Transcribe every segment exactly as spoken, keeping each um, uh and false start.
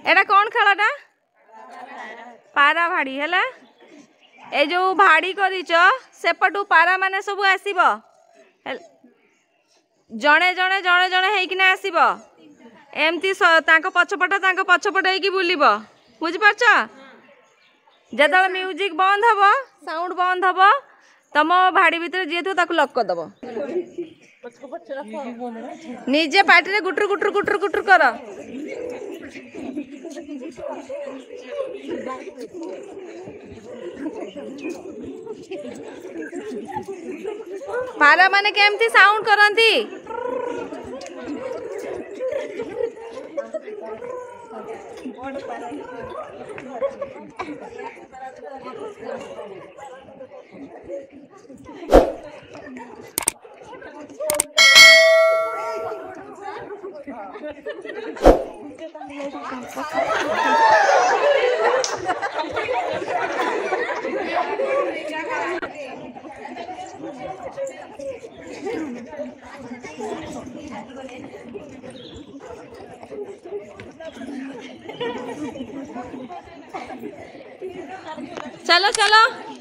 एटा कौन खेलटा पारा भाड़ी है ए जो भाड़ी कर सेपटू पारा माने सब आसब जड़े जड़े जड़े जड़े होकिना आसब एमती पछपट पछपट होगी बुल बुझिपारछ जो म्यूजिक बंद हम साउंड बंद हम तुम भाड़ी भितर जी थो लक करदब निजे पार्टी गुटर गुटर गुटर गुटर कर पारा माने केमती साउंड करंती चलो चलो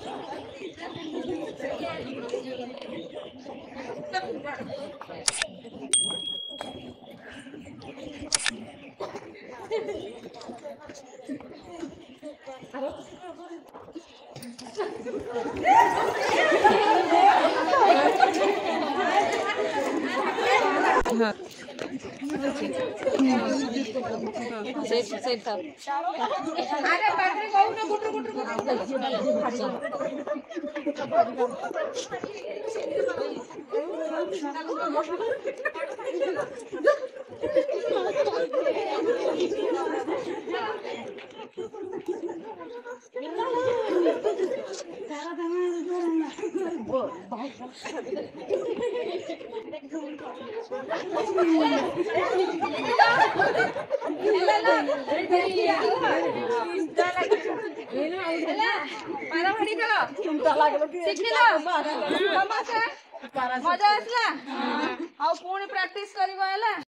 हाँ सेट सेट था अरे बैटरी कहू ना गुटर गुटर मजा आसला आ पुणी प्रैक्टिस करबो